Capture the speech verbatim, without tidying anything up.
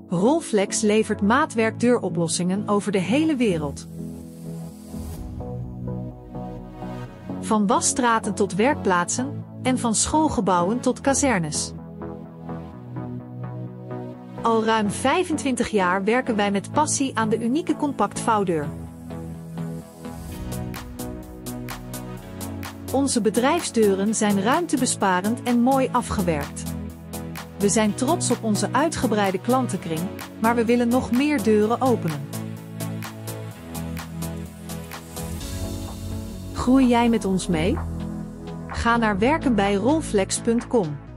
Rolflex levert maatwerkdeuroplossingen over de hele wereld. Van wasstraten tot werkplaatsen en van schoolgebouwen tot kazernes. Al ruim vijfentwintig jaar werken wij met passie aan de unieke compact vouwdeur. Onze bedrijfsdeuren zijn ruimtebesparend en mooi afgewerkt. We zijn trots op onze uitgebreide klantenkring, maar we willen nog meer deuren openen. Groei jij met ons mee? Ga naar werken bij rolflex punt com.